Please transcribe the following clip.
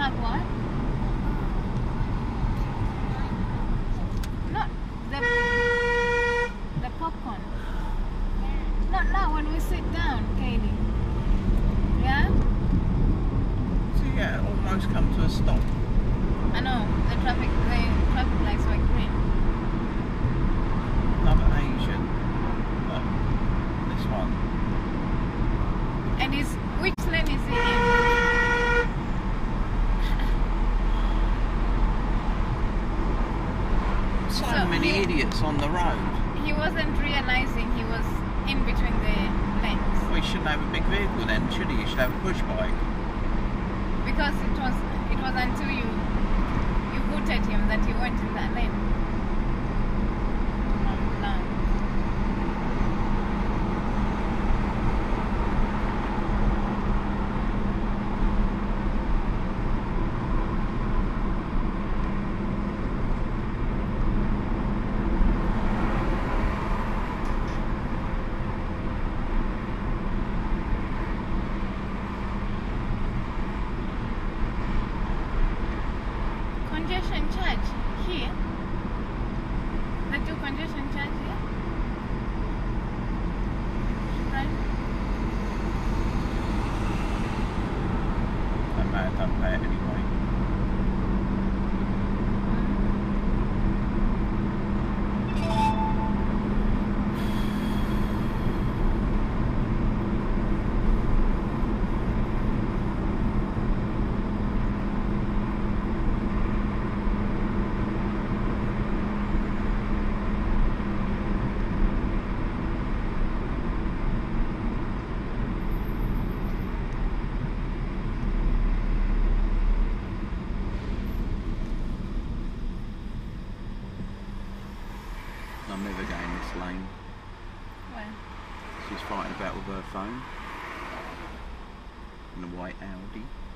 have what? Not the popcorn. Not now when we sit down, Katie. Yeah? So yeah, almost come to a stop. I know, the traffic lights were green. Another Asian. Look, this one. And which lane is he in? So many idiots on the road. He wasn't realizing he was in between the lanes. Well, he shouldn't have a big vehicle then, should he? He should have a push bike. Because it was until you hooted him that he went in that lane. No. Congestion charge here. They do congestion charge here. Right? That man don't pay it anyway. I'm never going this lane. Where? She's fighting about with her phone. In a white Audi.